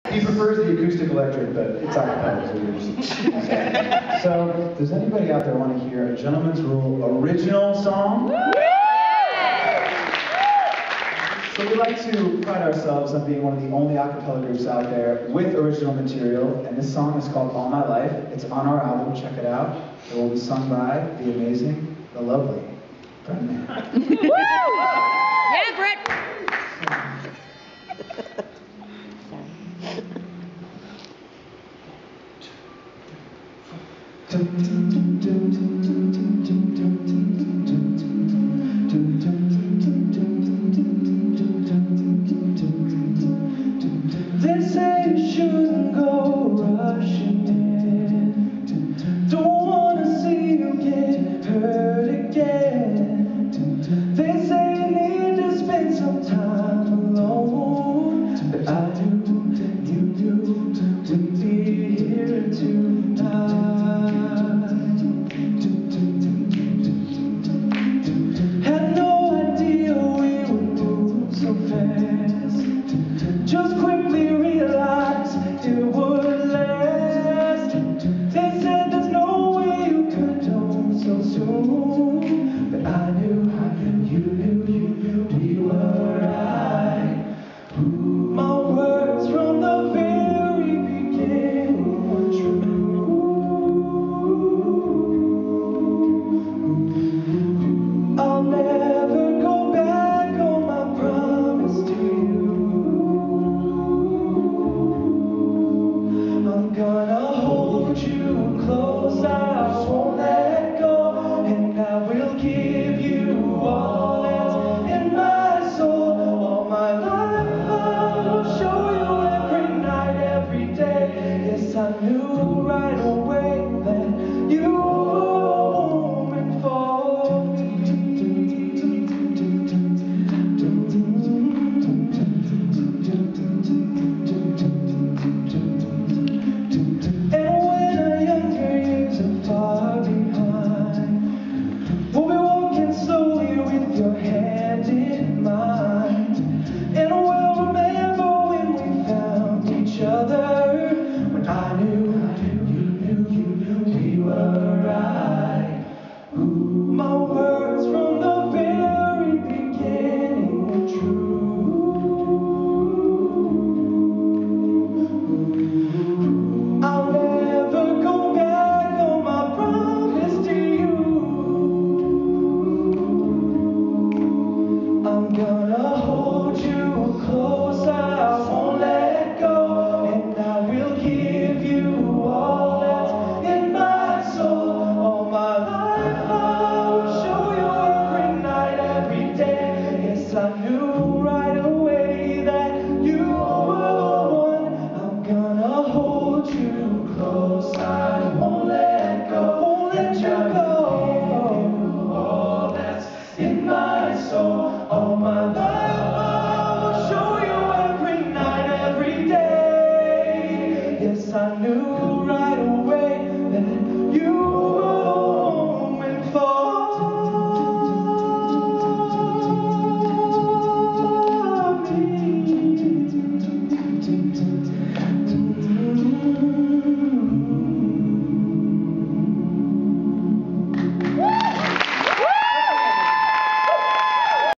He prefers the acoustic electric, but it's acapella, so we're just... So, does anybody out there want to hear a Gentleman's Rule original song? So we like to pride ourselves on being one of the only acapella groups out there with original material, and this song is called All My Life. It's on our album, check it out. It will be sung by the amazing, the lovely Brendan. Woo! Yeah, Brett! They say you shouldn't go rushing in. Don't wanna see you get hurt again. They say you need to spend some time alone, but I do, you do, to be here tonight. Had no idea we would move so fast. Just quickly realized it would last. They said there's no way you could know so soon, but I knew, you knew, we were right. My words from the very beginning were true. I'll never go back on my promise to you. I'm gonna hold you close, I won't let go, and I will give you all that's in my soul. All my life I will show you every night, every day. Yes, I knew right away.